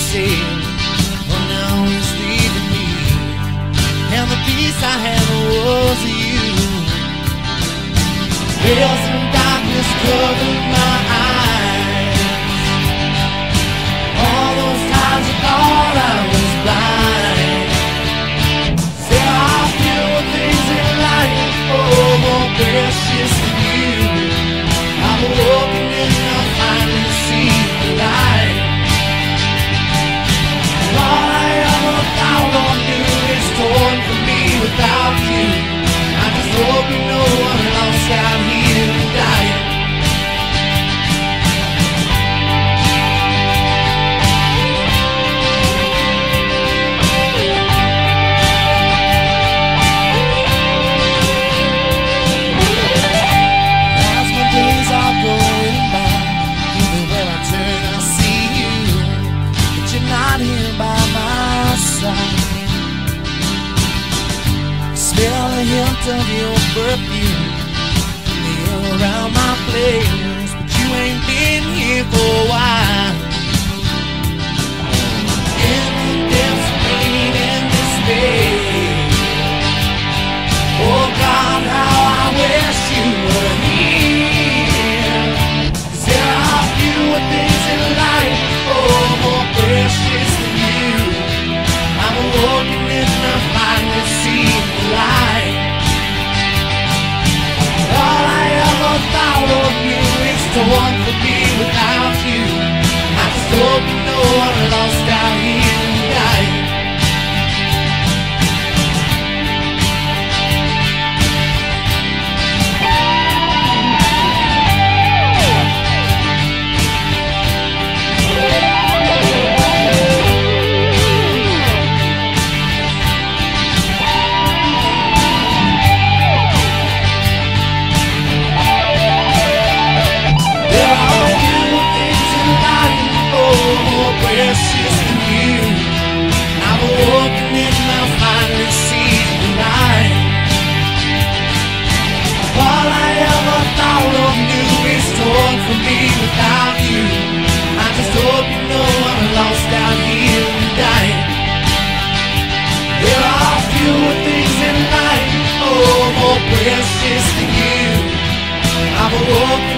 said, well, now he's leaving me, and the peace I had was you. Well, some darkness covered my eyes. All those times I thought I was blind. Said I'll feel the things in life, oh, more precious than you. I'm awoken and I finally see the light. All I ever thought or knew is torn from me without you. I just hope you know I'm lost out here and dying. As my days are going by, everywhere I turn I see you, but you're not here by my side. Smell a hint of your perfume around my place, but you ain't been here for a while. In the depths of pain and despair, oh God, how I wish you were here. 'Cause there are fewer things in life, oh, more precious than you. I'm awoken and I finally see the light. All I ever thought of you is torn from me without you. I just hope you know I'm lost out here and dying. Precious than you. I'm awoken and I finally see the light. All I ever thought of knew is torn from me without you. I just hope you know I'm lost out here and dying. There are fewer things in life, oh, more precious than you. I'm awoken